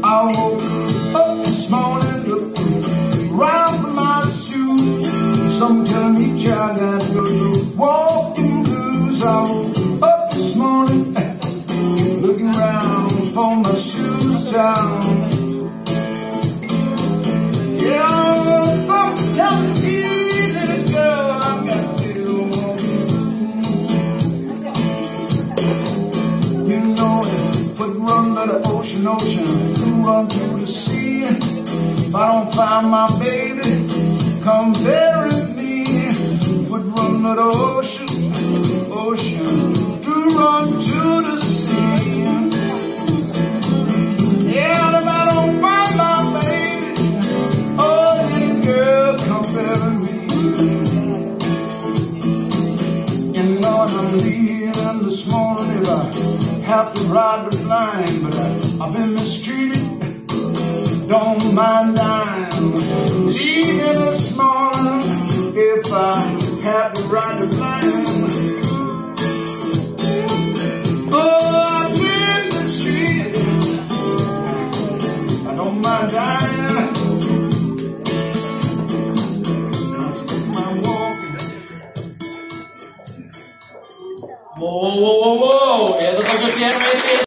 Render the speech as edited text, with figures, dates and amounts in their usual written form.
I woke up this morning looking round for my shoes. Some tell me child got the walking blues. I woke up this morning looking round for my shoes down. Yeah, some tell me this girl I got to walk. You know it, foot run by the ocean, run to the sea. If I don't find my baby, come bury me. Foot run to the ocean, to run to the sea. Yeah, if I don't find my baby, oh, little girl, come bury me. You know I'm leaving this morning if I have to ride the line, but I've been mistreated, don't mind dying. Leaving this morning if I have to ride the line. Oh, I've been mistreated, I don't mind dying. I'm walking. Wow, wow, wow, wow, wow. Itu kejadian